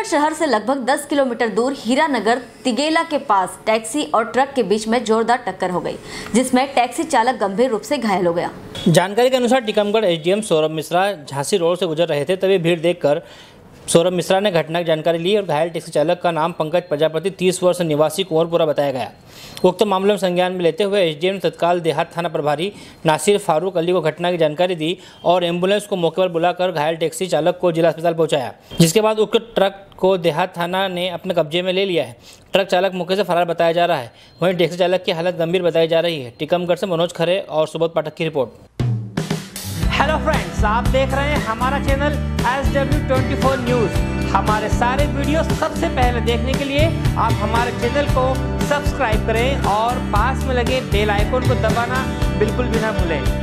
टीकमगढ़ शहर से लगभग 10 किलोमीटर दूर हीरानगर तिगेला के पास टैक्सी और ट्रक के बीच में जोरदार टक्कर हो गई, जिसमें टैक्सी चालक गंभीर रूप से घायल हो गया। जानकारी के अनुसार टीकमगढ़ एसडीएम सौरभ मिश्रा झांसी रोड से गुजर रहे थे, तभी भीड़ देखकर सौरभ मिश्रा ने घटना की जानकारी ली और घायल टैक्सी चालक का नाम पंकज प्रजापति 30 वर्ष निवासी कुंवरपुरा बताया गया। उक्त मामले में संज्ञान में लेते हुए एसडीएम ने तत्काल देहात थाना प्रभारी नासिर फारूक अली को घटना की जानकारी दी और एम्बुलेंस को मौके पर बुलाकर घायल टैक्सी चालक को जिला अस्पताल पहुंचाया, जिसके बाद उक्त ट्रक को देहात थाना ने अपने कब्जे में ले लिया है। ट्रक चालक मौके से फरार बताया जा रहा है, वहीं टैक्सी चालक की हालत गंभीर बताई जा रही है। टीकमगढ़ से मनोज खरे और सुबोध पाठक की रिपोर्ट। हेलो फ्रेंड्स, आप देख रहे हैं हमारा चैनल SW24 न्यूज़। हमारे सारे वीडियो सबसे पहले देखने के लिए आप हमारे चैनल को सब्सक्राइब करें और पास में लगे बेल आइकन को दबाना बिल्कुल भी ना भूलें।